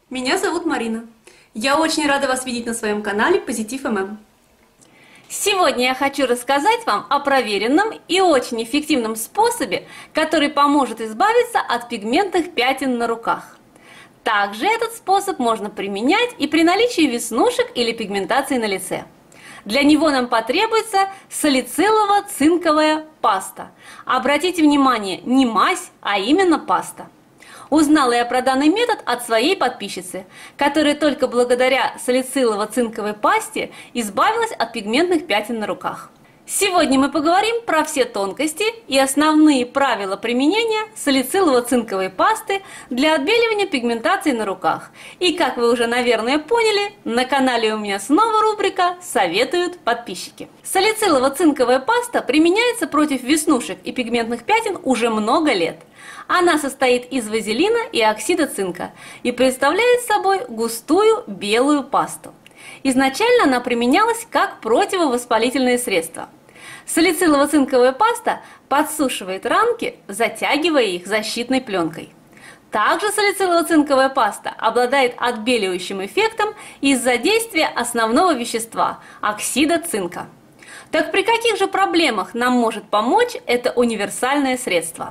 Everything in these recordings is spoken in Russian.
Меня зовут Марина. Я очень рада вас видеть на своем канале Позитив ММ. Сегодня я хочу рассказать вам о проверенном и очень эффективном способе, который поможет избавиться от пигментных пятен на руках. Также этот способ можно применять и при наличии веснушек или пигментации на лице. Для него нам потребуется салицилово-цинковая паста. Обратите внимание, не мазь, а именно паста. Узнала я про данный метод от своей подписчицы, которая только благодаря салицилово-цинковой пасте избавилась от пигментных пятен на руках. Сегодня мы поговорим про все тонкости и основные правила применения салицилово-цинковой пасты для отбеливания пигментации на руках. И как вы уже, наверное, поняли, на канале у меня снова рубрика «Советуют подписчики». Салицилово-цинковая паста применяется против веснушек и пигментных пятен уже много лет. Она состоит из вазелина и оксида цинка и представляет собой густую белую пасту. Изначально она применялась как противовоспалительное средство. Салицилово-цинковая паста подсушивает ранки, затягивая их защитной пленкой. Также салицилово-цинковая паста обладает отбеливающим эффектом из-за действия основного вещества – оксида цинка. Так при каких же проблемах нам может помочь это универсальное средство?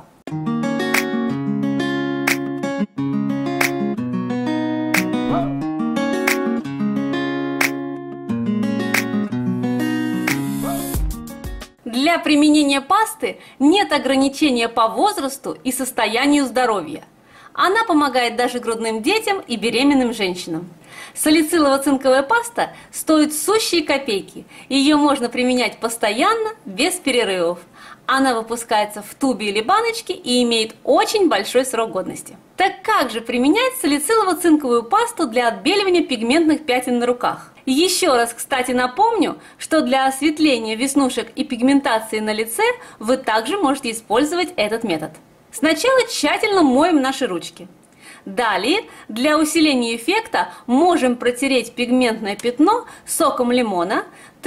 Для применения пасты нет ограничения по возрасту и состоянию здоровья. Она помогает даже грудным детям и беременным женщинам. Салицилово-цинковая паста стоит сущие копейки. Ее можно применять постоянно, без перерывов. Она выпускается в тубе или баночке и имеет очень большой срок годности. Так как же применять салицилово-цинковую пасту для отбеливания пигментных пятен на руках? Еще раз, кстати, напомню, что для осветления веснушек и пигментации на лице вы также можете использовать этот метод. Сначала тщательно моем наши ручки. Далее, для усиления эффекта можем протереть пигментное пятно соком лимона,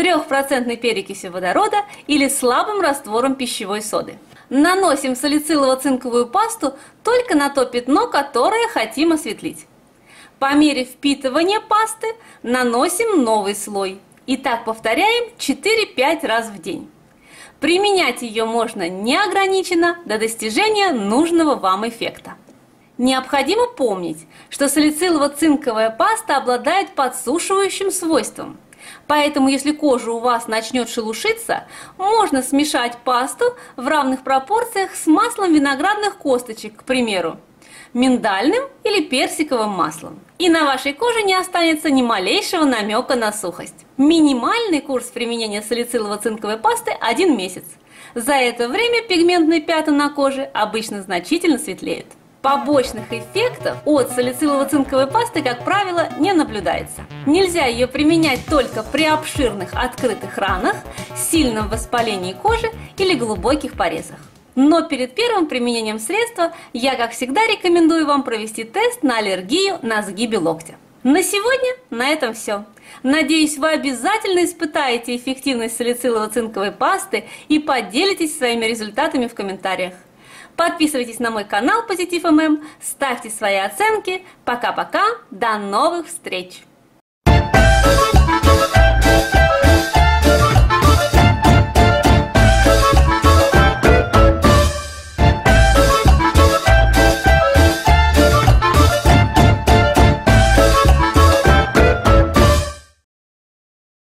3% перекисью водорода или слабым раствором пищевой соды. Наносим салицилово-цинковую пасту только на то пятно, которое хотим осветлить. По мере впитывания пасты наносим новый слой. И так повторяем 4-5 раз в день. Применять ее можно неограниченно до достижения нужного вам эффекта. Необходимо помнить, что салицилово-цинковая паста обладает подсушивающим свойством. Поэтому, если кожа у вас начнет шелушиться, можно смешать пасту в равных пропорциях с маслом виноградных косточек, к примеру, миндальным или персиковым маслом. И на вашей коже не останется ни малейшего намека на сухость. Минимальный курс применения салицилово-цинковой пасты 1 месяц. За это время пигментные пятна на коже обычно значительно светлеют. Побочных эффектов от салицилово-цинковой пасты, как правило, не наблюдается. Нельзя ее применять только при обширных открытых ранах, сильном воспалении кожи или глубоких порезах. Но перед первым применением средства я, как всегда, рекомендую вам провести тест на аллергию на сгибе локтя. На сегодня на этом все. Надеюсь, вы обязательно испытаете эффективность салицилово-цинковой пасты и поделитесь своими результатами в комментариях. Подписывайтесь на мой канал Позитив ММ, ставьте свои оценки. Пока-пока, до новых встреч!